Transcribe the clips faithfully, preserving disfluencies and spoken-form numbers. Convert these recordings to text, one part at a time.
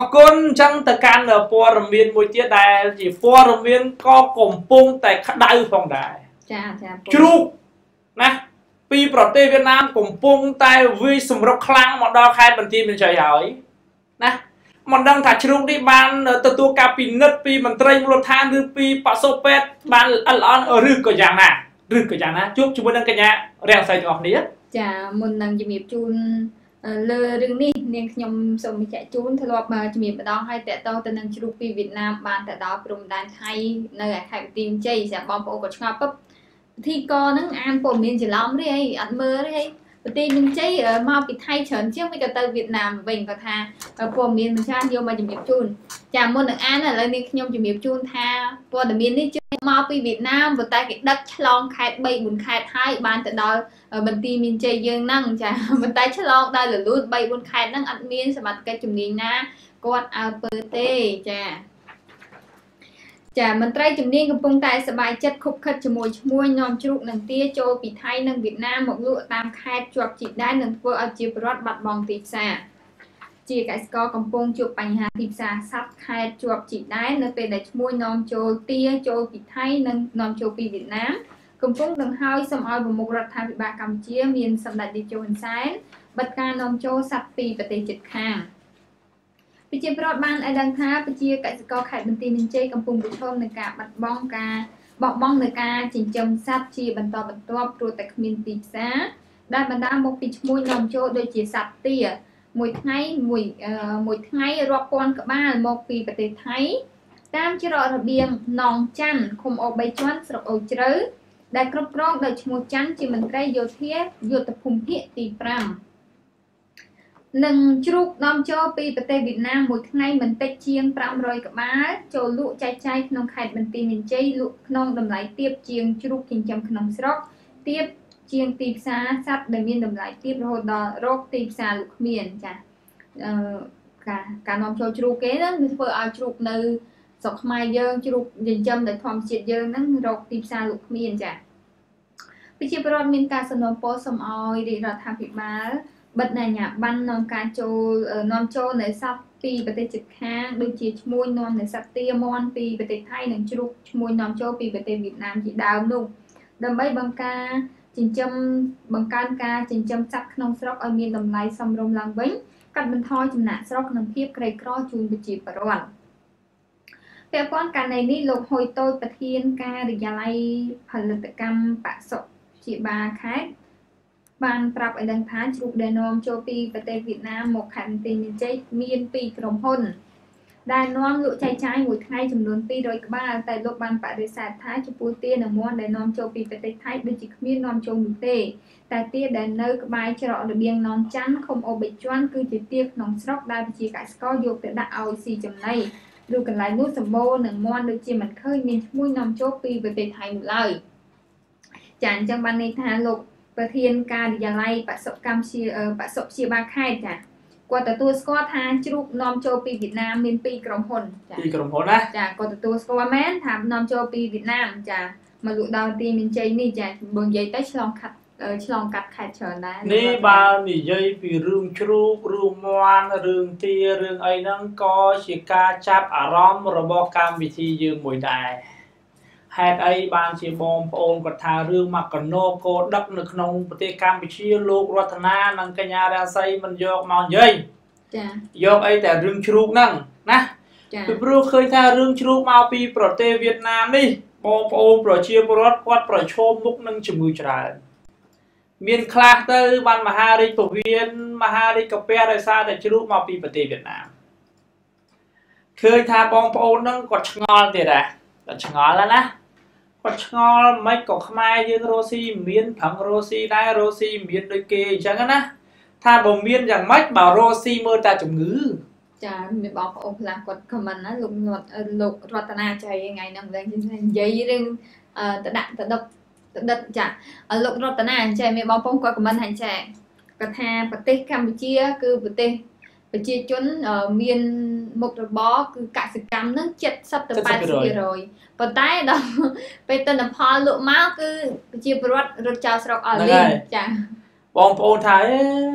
con chẳng ta can ở po rầm miên mùi tiết đài chỉ po rầm miên có cổng pung tại khá đau phòng đài chúc nè pi prote Việt Nam cổng pung tại vì sùng rốc khlang một đo khai bản tin mình trời hỏi nè mình đang thả chúc đi ban từ tua cà pi nứt pi mình trai một than rư pi pa sô pet ban ăn ăn ở rư có dạng nè rư có dạng nè chúc chúng mình đang cái nhà rèn xây cho đi chà mình đang chụp nghiệp chun lơ rừng ní nên nhom sông chạy chun thay lọp mà chụp nghiệp ở đó hay tệ to từ năng chụp pi Việt Nam ban tại đó prum đan hay nơi khai tìm chơi sẽ bom bộ của ngọc bắp thì con nó ăn bột miên chỉ lắm đấy ăn mơ đấy tin mình chơi ở mau bị thay chấn trước mấy cái tơ Việt Nam mình có tha ở bột miên mình chan vô mà chụp nghiệp chun chả muốn được ăn là lên nên nhom chụp nghiệp chun tha bột miên đi chơi mau pi Việt Nam vừa tay cái đất long khai bay buồn khai hai ban tại đó ở bên tim mình chơi dương năng chả bên tay chất long đây là luôn bay buồn khai năng ăn miên sẽ mặt cái chùm nghìn na con aperte chả chả mình trai chùm niên công pung tay sẽ bài chất khúc khất cho mùi mùi nhom chụp nâng tia cho bị thay nâng Việt Nam một lụa tam khai chuột chị đai nâng vợ ở chiều bớt bật bong tịp xa chỉ cái score công pung chụp bánh hà tịp xa sắp khai chuột chị đai nâng về để mùi nhom cho tia cho bị thay nâng nhom cho bị Việt Nam công pung đừng hơi xâm oi vào một rạch tham vị bà Campuchia miền xâm đại đi cho hình sáng bật ca nhom cho sắp pì và tê chịch khang vì chia bớt ban ai đang tháp vì chia cái score khai bên tim mình chơi công pung bị thơm này cả bật bong ca bọc bong này ca chỉnh châm sắp chia bần to bần to rồi tại miền tịp xá đa bần đa một pì mùi nhom cho đôi chia sắp tìa mùi thay mùi mùi thay rọp con cả ba một pì và tê thấy tam chế rõ là biếng nòng chăn không ô bay choán sọc ô chớ đại cướp rong đời một chăn chỉ mình cây vô thiết vô tập phùng thiết tì pram nâng chúc nom cho pi bờ tây Việt Nam một ngày mình tách chiên pram rồi cả má cho lụ chay chay nông khai mình tì mình chay lụ nông đầm lại tiếp chiên chúc kinh châm nông sọc tiếp chiên tì xa sắp để miên đầm lại tiếp rồi đò rốt tì xa lụ miền chả cả cả nom cho chúc kế đó mình vừa ao chúc nơi sọc mai dương chúc dình châm để thòm chiết dương nó rốt tì xa lụ miền chả vì chỉ bớt miền ca sân nông po sầm oi để ra tham việc má bật này nhà ban non ca châu non châu này sắp pi bờ tây trực khang đôi chỉ môi non này sắp tia mon pi bờ tây thay này chúc môi non châu pi bờ tây Việt Nam chỉ đào nung đầm bay bằng ca chỉnh châm bằng can ca chỉnh châm sắp nông sọc ở miền đầm lái sông rồng làng vĩnh cắt bên thoi chừng nã sọc nằm khiếp cây cỏ chun bị chỉ bờ ròn theo con cả này đi lục hồi tôi bật thiên ca để gia lai phần lực cam bạ sọc chị bà khác ban prap ở đằng thái chụp đèn nom cho pi và tây Việt Nam một hành tình chơi miền pi cầm hôn đài nom lụa trái trái ngồi thay chùm đồn pi rồi ba tại lục ban bạ để sạt thái cho pu tiên ở muôn đèn nom cho pi và tây thái đưa chỉ miền nom cho một tê tại tia đèn nơi các bài cho họ được biên non chắn không ô bị choán cứ chỉ tiếc nòng sọc đai chỉ cả có dục để đặt ao xì chùm này được cần lại nút sầm bô nằng muôn được chỉ mình khơi miền mũi nom cho pi và tây thái một lời chẳng trong ban này thà lục và thiên ca đi gia lai bạ sọc cam chia bạ sọc chia ba khai chả qua từ tour Scott tha chúc nom cho pi Việt Nam miền pi cầm hồn pi cầm hồn á chả qua từ tour Scott mến thảm nom cho pi Việt Nam chả mà lụi đầu tiên mình chơi ni chả buồn giấy tới long cắt long cắt khai trở lại ni ba ni dây vì rương chúc rương moan rương tia rương ấy nó có chỉ ca chắp à rom rồi bao cam vị thi dương mùi đài hạt ấy ban chỉ bom ôn còn thà rương mặc còn nô cô đắp được nông bề Campuchia lục Ratana năng cái nhà ra xây mình vô màu dây vô ấyแต่ rương chúc năng nè từ bữa khơi thà rương chúc màu pi prote Việt Nam đi bom ôn pro chia pro quát pro chôm múc năng chùm người trả miền khạc tới ban Mahari tổ viên Mahari cà phê đại sa để chúc màu pi prote Việt Nam khơi thà bom ôn năng còn ngon thì đã còn ngon là nè còn ngon mấy cọc mai như rosi miên thằng rosi đai rosi miên đôi kê chẳng á tha bồng miên rằng mách bảo rosi mơ ta chủng ngữ chả mình bảo ông là còn comment á lục lục lục Ratana chơi ngày năm lên giấy riêng tự đạn tự độc tự đật chả ở lục Ratana chơi mình bảo phong qua comment hành trẻ còn tha bát tê Campuchia cứ bát tê bát chia chốn ở miền một rồi bó cứ cả sự cam nó chết sắp từ ba giờ rồi và tay đó bây giờ là pha lụa máu cứ chia bớt rồi chào sọc ở liền chả bom ôn thái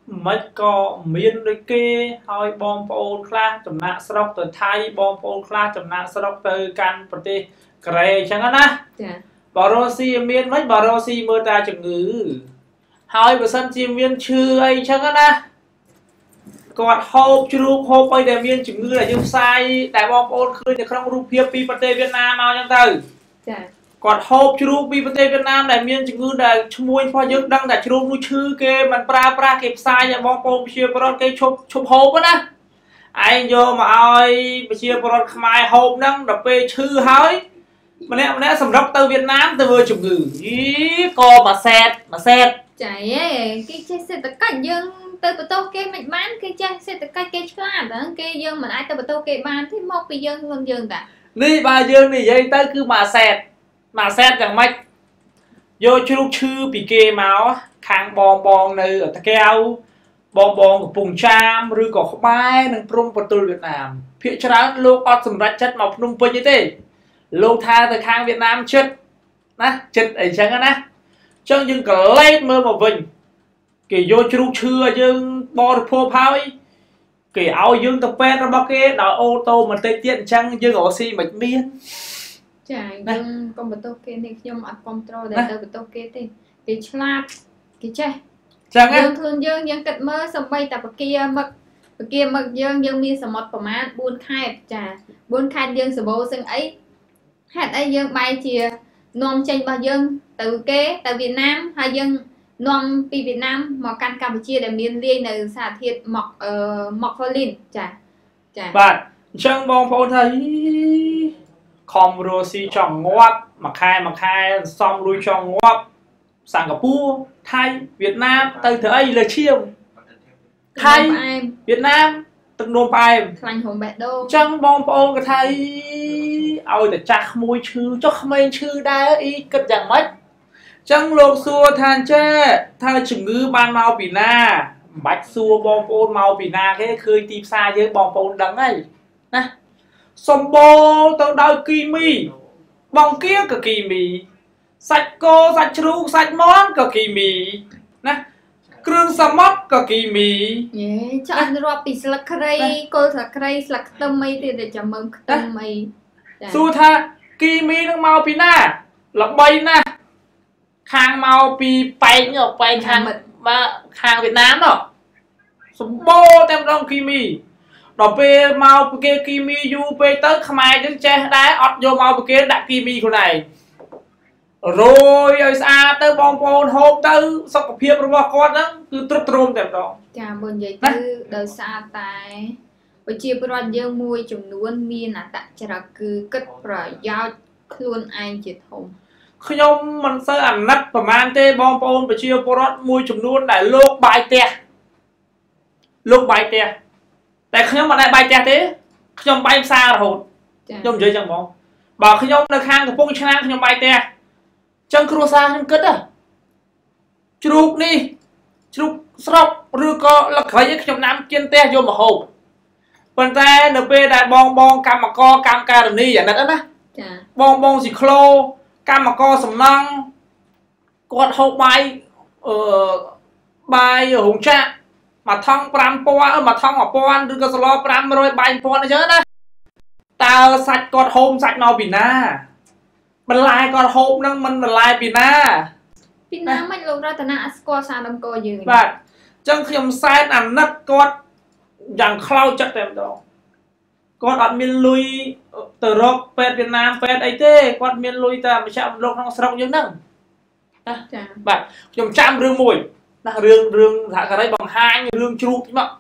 មិនក៏មានដូចគេហើយបងប្អូនខ្លះចំណាក់ស្រុកទៅថៃបងប្អូនខ្លះចំណាក់ស្រុកទៅកាន់ប្រទេសកូរ៉េអញ្ចឹងណាចាបើរស់ស៊ីមានមិនបើរស់ស៊ីមើលតែជំងឺហើយបើសិនជាមានឈឺអីអញ្ចឹងណាគាត់ហូបជ្រូកហូបអីដែលមានជំងឺដែលយើងផ្សាយតែបងប្អូនឃើញនៅក្នុងរូបភាពពីប្រទេសវៀតណាមមកអញ្ចឹងទៅចាគាត់ហូបជ្រូកពីប្រទេសវៀតណាមដែលមានជំងឺដែលឈ្មោះផងយើងដឹងតែជ្រូកនោះឈឺគេមិនប្រើប្រាស់គេផ្សាយឲ្យបងប្អូនប្រជាពលរដ្ឋគេឈប់ឈប់ហូបណាឯងយកមកឲ្យប្រជាពលរដ្ឋខ្មែរហូបហ្នឹងដល់ពេលឈឺហើយម្នាក់ម្នាក់សម្រុកទៅវៀតណាមទៅធ្វើជំងឺយីក៏មួយសែតមួយសែតចាហេគេចេះសេដ្ឋកិច្ចយើងទៅបន្ទោសគេមិនបានគេចេះសេដ្ឋកិច្ចគេឆ្លាតហ្នឹងគេយើងមិនអាចទៅបន្ទោសគេបានទេមកពីយើងខ្លួនយើងតានេះបើយើងនិយាយទៅគឺមួយសែតមួយសែតយ៉ាងម៉េចយកជ្រូកឈឺពីគេមកខាងបងបងនៅតាកែវបងបងកំពង់ចាមឬក៏ក្បែរនឹងព្រំប្រទល់វៀតណាមភាគច្រើនលោកអត់សម្រេចចិត្តមកភ្នំពេញទេលោកថាទៅខាងវៀតណាមចិត្តណាចិត្តអីចឹងណាចឹងយើងក៏លេចមើលមកវិញគេយកជ្រូកឈឺឲ្យយើងបរិភោគហើយគេឲ្យយើងទៅពេទ្យរបស់គេដោយអូតូម៉ាទិកទៀតអញ្ចឹងយើងរកស៊ីមិនមានចាយើងកុំបន្ទោសគេនេះខ្ញុំអត់គ្រប់ត្រូលដែលទៅបន្ទោសគេទេគេឆ្លាតគេចេះចឹងយើងខ្លួនយើងយើងគិតមើលសំបីតែបកាមឹកបកាមឹកយើងយើងមានសមុទ្រប្រមាណបួនខេត្តចាបួនខេត្តយើងសបោសឹងអីហេតុអីយើងបែរជានាំចេញរបស់យើងទៅគេទៅវៀតណាមហើយយើងនាំពីវៀតណាមមកកាន់កម្ពុជាដែលមានលាយនៅសារធាតុម៉ុកអឺម៉ុកហ្វូលីនចាចាបាទអញ្ចឹងបងប្អូនថាខំរស់ស៊ីចង់ងាប់មួយខែមួយខែសំលុយចង់ងាប់សិង្ហបុរីថៃវៀតណាមទៅធ្វើអីលើឈាមថៃវៀតណាមទឹកនោមផ្អែមខ្លាញ់ហុំបេះដូងអញ្ចឹងបងប្អូនក៏ថាឲ្យតែចាស់ក្មួយឈឺចុះក្មេងឈឺដែរអីគិតយ៉ាងម៉េចចឹងលោកសួរថាចេះថាជំងឺបានមកពីណាមិនបាច់សួរបងប្អូនមកពីណាគេឃើញទីផ្សារយើងបងប្អូនដឹងហើយណាសម្បូរទៅដោយគីមីបង្គាក៏គីមីសាច់គោសាច់ជ្រូកសាច់មាន់ក៏គីមីណាគ្រឿងសមុទ្រក៏គីមីយេចាស់រាប់ពីស្លឹកគ្រៃគល់ស្លឹកគ្រៃស្លឹកខ្ទឹមអីទៀតតែចាំមើលខ្ទឹមអីសួរថាគីមីនឹងមកពីណាល្បីណាស់ខាងមកពីប៉ែកប៉ែកខាងបាទខាងវៀតណាមនោះសម្បូរតែម្ដងគីមីដល់ពេលមកពីគេគីមីយូរពេកទៅខ្មែរយើងចេះដែរអត់យកមកពីគេដាក់គីមីខ្លួនឯងរយឲ្យស្អាតទៅបងប្អូនហូបទៅសុខភាពរបស់គាត់ហ្នឹងគឺទ្រុឌទ្រោមតែម្ដងចាបើនិយាយទៅដោយសារតែប្រជាពលរដ្ឋយើងមួយចំនួនមានអត្តចរិតគឺគិតប្រយោជន៍ខ្លួនឯងជាធំខ្ញុំមិនសូវអាណិតប្រហែលទេបងប្អូនប្រជាពលរដ្ឋមួយចំនួនដែលលោកបាយផ្ទះលោកបាយផ្ទះតែខ្ញុំមិនដែរបាយផ្ទះទេខ្ញុំបាយផ្សាររហូតខ្ញុំនិយាយចឹងបងបើខ្ញុំនៅខាងកំពង់ឆ្នាំងខ្ញុំបាយផ្ទះចឹងគ្រួសារខ្ញុំគិតជ្រូកនេះជ្រូកស្រុកឬក៏លក្ខ័យខ្ញុំណាំជិនផ្ទះយកមកហូបប៉ុន្តែនៅពេលដែលបងបងកម្មករកម្មការនីអាណិតណាចាបងបងស៊ីក្លូកម្មករសំណង់គាត់ហូបបាយអឺបាយរោងចក្រមួយថង់ប្រាំពាន់មួយថង់មួយពាន់ឬក៏សឡប្រាំរយបាយពាន់អញ្ចឹងណាតើសាច់គាត់ហូបសាច់មកពីណាបន្លែគាត់ហូបនឹងមិនបន្លែពីណាពីណាមិនលោករតនាអស្គាល់សារដំកយើងបាទអញ្ចឹងខ្ញុំសែនអាណិតគាត់យ៉ាងខ្លោចចិត្តតែម្ដងគាត់អត់មានលុយទៅរកពេទ្យវៀតណាមពេទ្យអីទេគាត់មានលុយតែមជ្ឈមណ្ឌលក្នុងស្រុកយើងហ្នឹងណាចាបាទខ្ញុំចាំរឿងមួយណារឿងរឿងថាការីបង្ហាញរឿងជ្រូកមក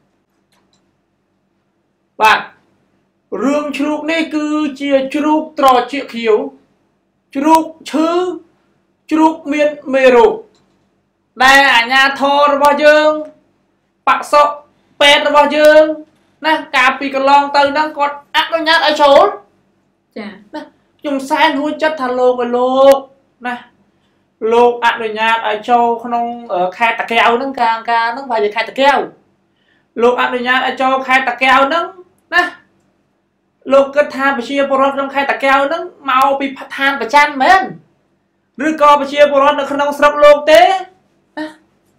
បាទរឿងជ្រូកនេះគឺជាជ្រូកត្រចៀកខៀវជ្រូកឈឺជ្រូកមានមេរោគដែលអាជ្ញាធររបស់យើងបក្សពេទ្យរបស់យើងណាកាលពីកន្លងទៅហ្នឹងគាត់អនុញ្ញាតឲ្យចូលចាណាខ្ញុំសែនរួចចិត្តថាលោកឲ្យលោកណាលោកអនុញ្ញាតឲ្យចូលក្នុងខេត្តតាកែវហ្នឹងកាលកាលហ្នឹងប្រហែលជាខេត្តតាកែវលោកអនុញ្ញាតឲ្យចូលខេត្តតាកែវហ្នឹងណាលោកគិតថាប្រជាពលរដ្ឋក្នុងខេត្តតាកែវហ្នឹងមកពីឋានប្រច័ណ្ឌមែនឬក៏ប្រជាពលរដ្ឋនៅក្នុងស្រុកលោកទេណា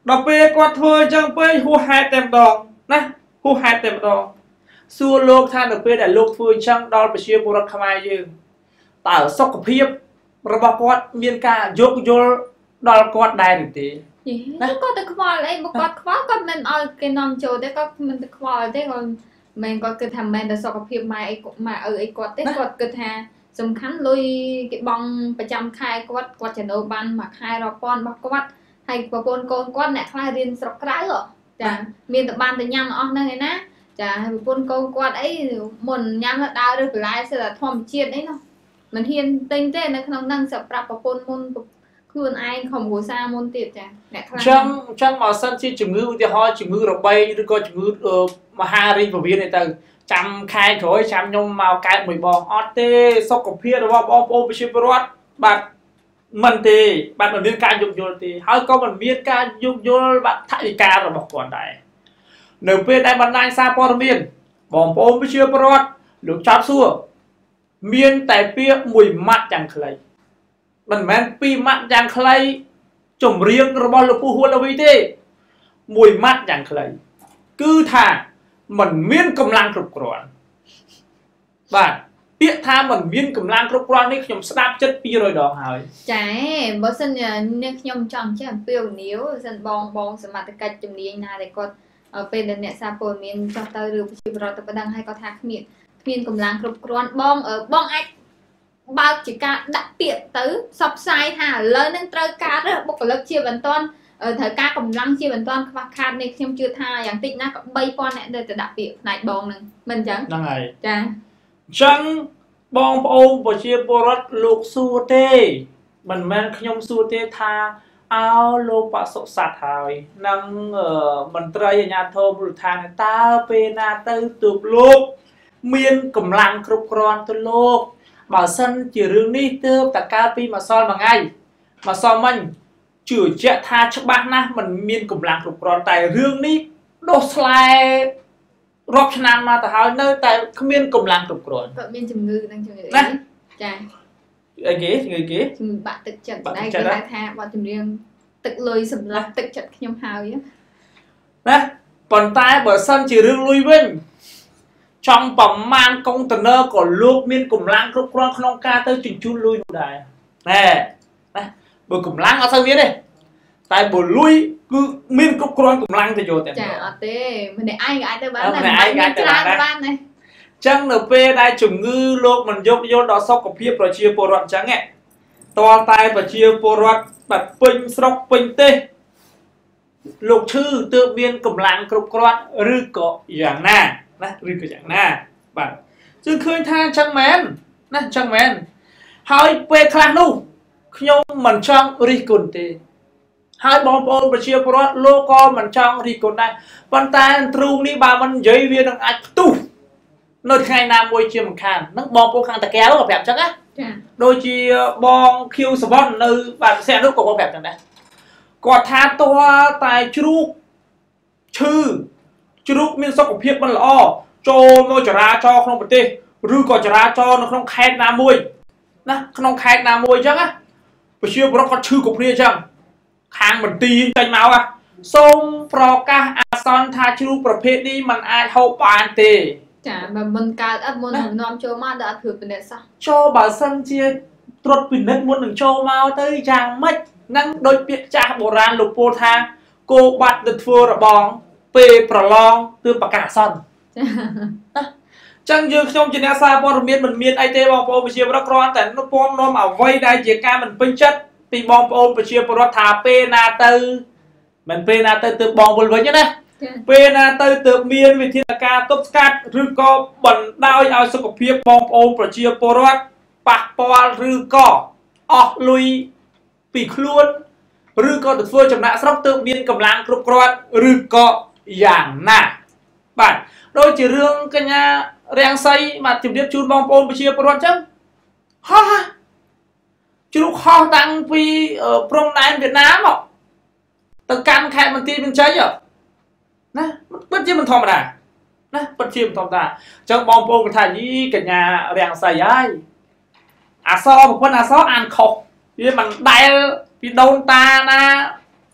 ដល់ពេលគាត់ធ្វើអញ្ចឹងពេកហួសហេតុតែម្ដងណាហួសហេតុតែម្ដងសួរលោកថានៅពេលដែលលោកធ្វើអញ្ចឹងដល់ប្រជាពលរដ្ឋខ្មែរយើងតើសុខភាពរបស់គាត់មានការយោគយល់ដល់គាត់ដែរឬទេណាគាត់ទៅខ្វល់អីបើគាត់ខ្វល់គាត់មិនឲ្យគេនាំចូលទេគាត់មិនទៅខ្វល់ទេគាត់មិនគាត់គិតថាមិនតែសុខភាពម៉ែអីម៉ែឪអីគាត់ទេគាត់គិតថាសំខាន់លុយគេបង់ប្រចាំខែគាត់គាត់ចំណូលបានមួយខែរាប់ពាន់របស់គាត់ហើយប្រពន្ធកូនគាត់អ្នកខ្លះរៀនស្រុកក្រៅចាមានតែបានតែញ៉ាំអស់ហ្នឹងឯណាចាហើយប្រពន្ធកូនគាត់អីមុនញ៉ាំដើររើសបន្លែសិតតែធម្មជាតិអីនោះមិនហ៊ានទិញទេនៅក្នុងហ្នឹងសម្រាប់ប្រពន្ធមុនខ្លួនឯងក្រុមគ្រួសារមុនទៀតចាអ្នកខ្លះចឹងចឹងបើសិនជាជំងឺឧទាហរណ៍ជំងឺរបេងឬក៏ជំងឺមហារីកពវៀនអីទៅចាំខែក្រោយចាំខ្ញុំមកកើតមួយបងអត់ទេសុខភាពរបស់បងប្អូនប្រជាពលរដ្ឋបាទមិនទេបាទមិនមានការយោគយល់ទេហើយក៏មិនមានការយោគយល់បាទថវិការបស់គាត់ដែរនៅពេលដែលបណ្ដាញសារព័ត៌មានបងប្អូនប្រជាពលរដ្ឋលោកចាប់សួរមានតែពាក្យមួយម៉ាត់យ៉ាងខ្លីមិនមែនពីរម៉ាត់យ៉ាងខ្លីចម្រៀងរបស់លោកពូហួតលវីទេមួយម៉ាត់យ៉ាងខ្លីគឺថាมันមានកម្លាំងគ្រប់គ្រាន់បាទពាក្យថាมันមានកម្លាំងគ្រប់គ្រាន់នេះខ្ញុំស្ដាប់ចិត្តពីររយដងហើយចាបើសិននាងខ្ញុំចង់ចេះអំពាវនាវសិនបងបងសមត្ថកិច្ចជំនាញណាដែលគាត់ពេលដែលអ្នកសារព័ត៌មានចោះទៅឬប្រជាពលរដ្ឋទៅបណ្ដឹងឲ្យគាត់ថាគ្មានគ្មានកម្លាំងគ្រប់គ្រាន់បងបងអាចបើកជាការដាក់ពាក្យទៅសបផ្សាយថាឥឡូវនឹងត្រូវការបុគ្គលិកជាបន្តត្រូវការកម្លាំងជាបន្តខ្វះខាតនេះខ្ញុំជឿថាយ៉ាងតិចណាស់ក៏បីពាន់អ្នកទៅដាក់ពាក្យផ្នែកបងនឹងមិនអញ្ចឹងហ្នឹងហើយចាអញ្ចឹងបងប្អូនប្រជាពលរដ្ឋលោកសួរទេមិនមែនខ្ញុំសួរទេថាអោលោកបសុស័តហើយនឹងមន្ត្រីអាជ្ញាធរមូលដ្ឋានតើពេលណាទៅទើបលោកមានកម្លាំងគ្រប់គ្រាន់ទៅលោកបើសិនជារឿងនេះទើបតែកាលពីម្សិលមួយថ្ងៃម្សិលមិញជឿជាក់ថាច្បាស់ណាស់มันមានកម្លាំងគ្រប់គ្រាន់តែរឿងនេះដោះស្លែរាប់ឆ្នាំមកទៅហើយនៅតែគ្មានកម្លាំងគ្រប់គ្រាន់គាត់មានជំងឺនឹងជំងឺណាចាអីគេជំងឺគេជំងឺបាក់ទឹកចិត្តដែរគេហៅថាបទចម្រៀងទឹកលុយសម្រាប់ទឹកចិត្តខ្ញុំហើយណាប៉ុន្តែបើសិនជារឿងលុយវិញចង់ប្រមាណកុងតឺន័រក៏លោកមានកម្លាំងគ្រប់គ្រាន់ក្នុងការទៅជញ្ជូនលុយនោះដែរណែណាបើកម្លាំងអត់សូវមានទេតែបើលុយគឺមានគ្រប់គ្រាន់កម្លាំងទៅយកតែចាអត់ទេម្នាក់ឯងអាចទៅបានតែម្នាក់ឯងអាចទៅបានបានទេអញ្ចឹងនៅពេលដែលជំងឺលោកមិនយកយល់ដល់សុខភាពប្រជាពលរដ្ឋអញ្ចឹងតើតែប្រជាពលរដ្ឋបាត់ពេញស្រុកពេញទេសលោកឈឺទើបមានកម្លាំងគ្រប់គ្រាន់ឬក៏យ៉ាងណាណាឬក៏យ៉ាងណាបាទជឿឃើញថាអញ្ចឹងមែនណាអញ្ចឹងមែនហើយពេលខ្លះនោះខ្ញុំមិនចង់រិះគន់ទេហើយបងប្អូនប្រជាពលរដ្ឋលោកក៏មិនចង់រិះគន់ដែរប៉ុន្តែទ្រូងនេះបើមិននិយាយវានឹងអាចផ្ទុះនៅថ្ងៃណាមួយជាមិនខានហ្នឹងបងប្អូនខាងតាកែវក៏ប្រាប់អញ្ចឹងណាចាដូចជាបងឃីវសវណ្ណនៅបាទផ្ទះនោះក៏គាត់ប្រាប់អញ្ចឹងដែរគាត់ថាតើតែជ្រូកឈឺជ្រូកមានសុខភាពមិនល្អចូលមកចរាចរក្នុងប្រទេសឬក៏ចរាចរនៅក្នុងខេត្តណាមួយណាក្នុងខេត្តណាមួយអញ្ចឹងណាប្រជាពលរដ្ឋគាត់ឈឺគ្រប់គ្នាអញ្ចឹងខាងមន្ទីរចេញមកហ่ะសូមប្រកាសអាសន្នថាជ្រូកប្រភេទនេះมันអាចហូបបានទេចាបើមិនកើតអត់មុននឹងនាំចូលមកដល់អត់ធ្វើពិនិត្យសោះចូលបើសិនជាត្រួតពិនិត្យមុននឹងចូលមកទៅយ៉ាងម៉េចហ្នឹងដូចពាក្យចាស់បុរាណលោកពោលថាគោបាត់ទៅធ្វើរបងពេលប្រឡងទើបប្រកាសអាសន្នចាណាចឹងយើងខ្ញុំជាអ្នកសារព័ត៌មានមិនមានអីទេបងប្អូនប្រជាពលរដ្ឋគ្រាន់តែពំនាំអ្វីដែលជាការមិនពេញចិត្តពីបងប្អូនប្រជាពលរដ្ឋថាពេលណាទៅមិនពេលណាទៅទើបបងវិលវិញណាពេលណាទៅទើបមានវិធានការទប់ស្កាត់ឬក៏បណ្ដោយឲ្យសុខភាពបងប្អូនប្រជាពលរដ្ឋប៉ះពាល់ឬក៏អស់លុយពីខ្លួនឬក៏ទៅធ្វើចំណាក់ស្រុកទើបមានកម្លាំងគ្រប់គ្រាន់ឬក៏យ៉ាងណាបាទដូចជារឿងកញ្ញារាំងសីមកជម្រាបជូនបងប្អូនប្រជាពលរដ្ឋអញ្ចឹងហោះជ្រូកហោះតាំងពីព្រំដែនវៀតណាមមកទៅកាន់ខេត្តបន្ទាយមានជ័យណាពិតជាមិនធម្មតាណាពិតជាមិនធម្មតាអញ្ចឹងបងប្អូនគាត់ថាយីកញ្ញារាំងសីហើយអសរប្រពន្ធអសរអានខុសវាមិនដែលពីដូនតាណា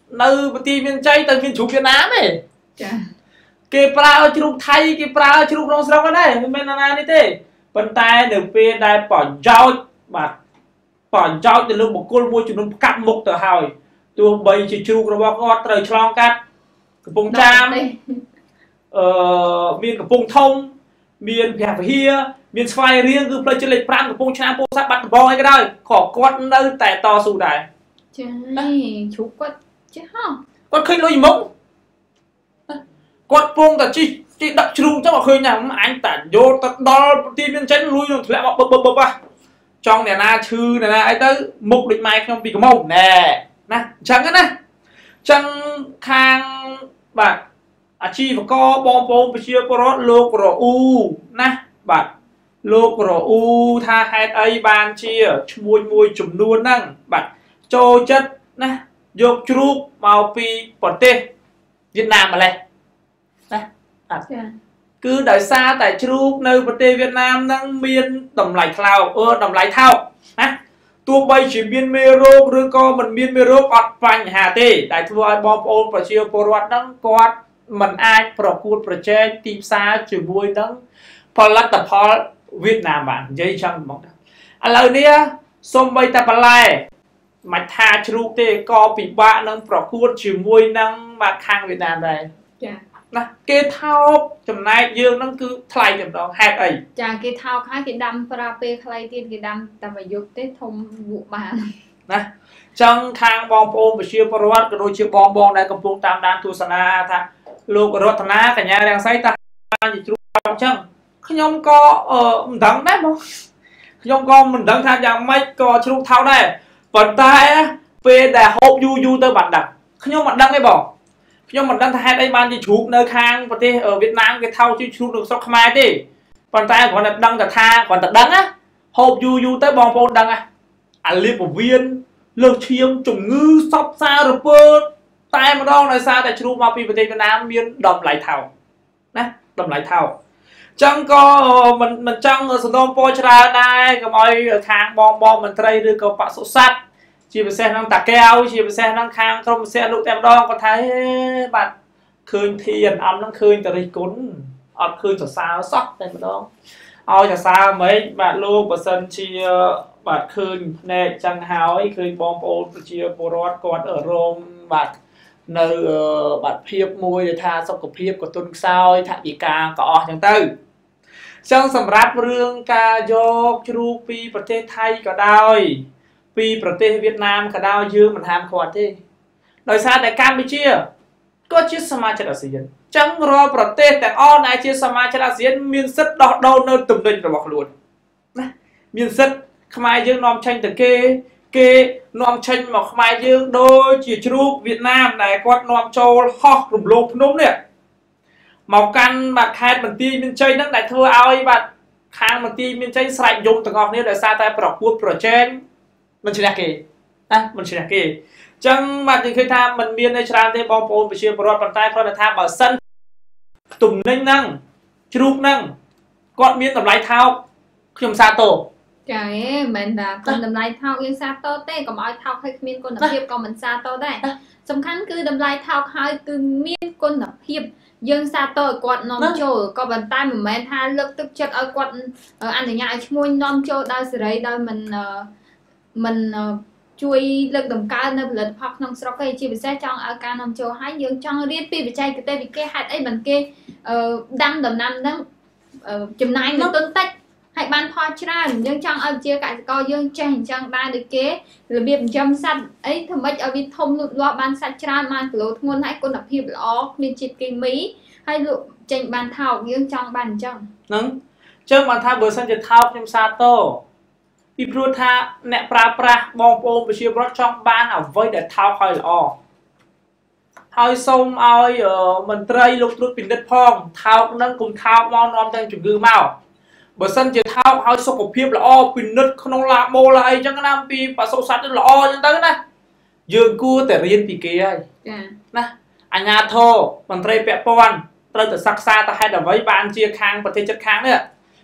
nơi bờ tì miền Tây từ miền Trung Việt Nam ấy Chà. Kê prao chụp thay kê prao chụp rong sọc cái này bên nào này thế bên tai được về đại bỏ dao mà bỏ dao từ lúc một cô mua chụp nó cắt mục từ hồi tôi bây chỉ chụp rồi bao ngọt trời chlong cắt bông cham ờ miền của bông thông miền bẹp hia miền xoay riêng cứ plei chơi pram của bông cham bông sát bắt bò hay cái đó khỏ con nơi tại to sù đài Trời chú quất chứ hả con khơi lôi mông con bông ta chi chi đập chung chắc mà khơi nhà anh ta vô ta đo tim bên chân lui rồi lại bập bập bập à trong này na chư này na ấy tới mục định mai không bị cái mông nè nè chẳng cái nè chẳng khang bạn à chi và co bom bom bị chia pro lô pro u nè bạn lô pro u tha hai ấy ban chia mùi mùi chùm luôn năng bạn cho chất nè dục chụp màu pi bọt tê Việt Nam mà này nè à. Cứ đợi xa tại chụp nơi bọt tê Việt Nam đang miên tầm lại thao ơ tầm lại thao nè tua bay chỉ miên mê rô rồi co mình miên mê rô ọt vành hà tê đại thua bom ôn và chia pro đang quạt mình ai pro cút pro chơi tìm xa chửi vui đó Paul tập Paul Việt Nam bạn dây chân mong à lời nia xông bay tập lại mà tha chụp tê co bị bạn nâng pro cút chửi vui nâng mà khang Việt Nam này nè kê thao chùm này dương nó cứ thay chùm đó hạt ấy chà kê thao khá cái đâm pra pê khai tiên cái đâm tầm phải dục tết thông vụ bàn nè trong khang bom ôm và chia pro cái đôi chia bom bom này cầm buông tam đan tu sana tha lô cái rốt na cả nhà đang say ta chỉ chụp trong chân không nhom co ờ đắng đấy không nhom co mình đắng tham gia mấy co chụp thao đây vận tay về để hộp du du tới bạn đặt không nhom bạn đăng cái bỏ nhưng mà đang thay đây ban chỉ chụp nơi khang và thế ở Việt Nam cái thao chứ chụp được sóc mai đi còn tay còn là đăng cả tha còn là đắng á hộp du du tới bom bom đăng à à liệp của viên lược chiêm trùng ngư sóc xa rồi bơ tay mà đo này xa tại chụp mà vì Việt Nam miền đầm lại thảo nè đầm lại thảo chẳng có mình mình chẳng ở sân đông po ra đây có mọi khang bom bom mình tây đưa có bạ sốt sắt chỉ phải xem năng tạc keo chỉ phải xem năng khang không xe lụt em đo có thấy bạn khơi thiền ấm năng khơi từ đây cún ở khơi cho sao sóc đây mà đó ôi cho sao mấy bạn luôn và sân chia bạn khơi nè chẳng hào ấy khơi bom ôn chia porot còn ở Rome bạn nơi bạn phiếp môi để tha xong của phiếp của tuần sau thả bị ca có chẳng tư trong sầm rap rương ca dọc chru piประเทศไทยก็ได้ปีประเทศเวียดนามก็ได้ยืมมันทำขวดที่โดยซาแต่การไปเชี่ยก็เชี่ยสมาชิกอาเซียนจังรอประเทศแต่อ้อนายเชี่ยสมาชิกอาเซียนมีสิทธิ์ดอกดาวในตุ่มดินระบบล้วนนะมีสิทธิ์ขมายยืมนอมชันแต่เกเกนอมชันมาขมายยืมโดยเชี่ยชรูปเวียดนามในกวาดนอมโจลฮอกกลุ่มโลกพนมเนี่ยมองกันบัดแคดบัดตีมันใจนั่งแต่เธอเอาไอ้บัดคางบัดตีมันใจใส่ยมต่างออกเนี่ยโดยซาแต่ประกวดประเจนมันชนะเกนะมันชนะเกจังมาถึงเคยทำมันมีในชาติบอลโปนไปเชียร์บอลปันใต้เพราะในทางบ่อสั้นตุ่มนั่งนั่งชลุกนั่งกอดมีนกับไหลเท้าขยมซาโตใช่เหมือนแบบคนดำไหลเท้ายังซาโตเต้ก็บอกเท้าให้มีนคนดับเพียบก็เหมือนซาโตได้สำคัญคือดำไหลเท้าให้คือมีนคนดับเพียบยังซาโตกอดนอมโจก็บันใต้เหมือนแม่ท่าเลิกตึกจัดเอากอดอันอย่างเงี้ยช่วยนอมโจได้สิไรได้มันมันช่วยเลิกดมการในผลิตภัณฑ์น้องสระก็ชีวิตแท้จังอาการน้องโจให้ยังจังเรียนปีวิจัยก็ได้วิจัยให้ไอ้บันเกดังดำน้ำดังจำนายหนึ่งต้นเต็กให้บ้านพอชรายังจังเอาเจียกก็ยังแจ้งจังได้đượcเกระเบียบจำสัตว์ไอ้ทำไมเอาวิทมหลุดล้อบ้านสัตว์ชรามาหลุดงวนให้คนดับเพียบล้อมีจิตกิมีให้หลุดเจงบ้านเท่ายังจังบ้านจังนั่งเจ้าบ้านเท่าเบอร์สันจะเท่าเต็มซาโตปีพรุ่งท่าเนปราปราบองโปมไปเชียร์รถช่องบ้านเอาไว้เด็ดเท้าคอยละหอยส้มเอาเออมันเตยลูกตุ๊ดปิ่นเด็ดพองเท้านั่งกลุ่มเท้ามองนอมจังจุดกือเมาเบอร์สันจะเท้าหอยสกปรกละอ้อปิ่นเด็ดขนมลาโมลายจังน้ำปีปลาโซซัดละอ้อจังตั้งนะยืนกู้แต่เรียนปีเกียร์นะอันยาโทมันเตยเปะปอนเตยแต่ซักซาแต่ให้แต่ไว้บ้านเชียร์ค้างประเทศจัดค้างเนี่ย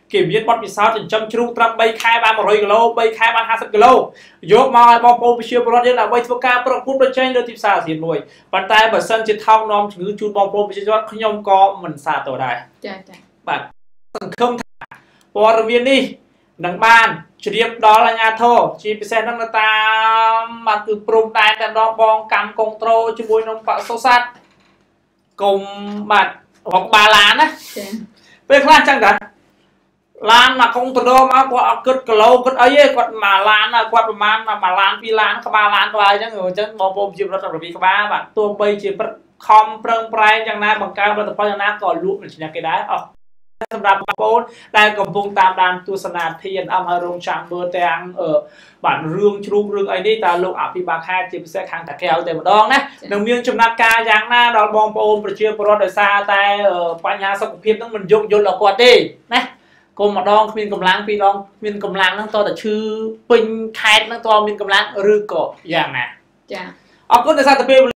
គេមានបទពិសោធន៍ចិញ្ចឹមជ្រូកត្រឹម3ខែបាន100គីឡូ3ខែបាន50គីឡូយកមកឲ្យបងប្អូនប្រជាពលរដ្ឋយើងដើម្បីធ្វើការប្រកួតប្រជែងលើទីផ្សារអាស៊ានមួយប៉ុន្តែបើសិនជាថោកនាំជំងឺជូនបងប្អូនប្រជាពលរដ្ឋខ្ញុំក៏មិនសាទរដែរចាចាបាទសង្ឃឹមថាព័ត៌មាននេះនឹងបានជ្រាបដល់អាជ្ញាធរជាពិសេសនឹងតាមបាទគឺព្រំដែនតែម្ដងបងកម្មកុងត្រូលជាមួយនឹងបសុសត្វកុំបាទរកបាឡានណាចាពេលខ្លះចឹងដែរឡានមកកុងត្រូលមកគាត់អត់គិតគីឡូគិតអីទេគាត់មកឡានគាត់ប្រហែលមួយឡានពីរឡានក្បាលឡានក្បាលអញ្ចឹងអញ្ចឹងបងប្អូនជារដ្ឋរបៀបក្បាលបាទទោះបីជាខំប្រឹងប្រែងយ៉ាងណាបង្កើនផលិតផលយ៉ាងណាក៏លក់មិនឈ្នះគេដែរអស់សម្រាប់បងប្អូនដែលកំពុងតាមដានទស្សនា ที เอ็น เอ็ม ហើយរងចាំមើលទាំងបាទរឿងជ្រូករឿងអីនេះតើលោកអភិបាលខេត្តជាពិសេសខាងតាកែវតែម្ដងណានឹងមានចំណាត់ការយ៉ាងណាដល់បងប្អូនប្រជាពលរដ្ឋដោយសារតែបញ្ហាសុខភាពនឹងមិនយកយល់ដល់គាត់ទេណាកុំម្ដងគ្មានកម្លាំងពីរដងមានកម្លាំងហ្នឹងតើតឈឺពេញខេត្តហ្នឹងតើមានកម្លាំងឬក៏យ៉ាងណាចាអរគុណដែលសារទៅពេល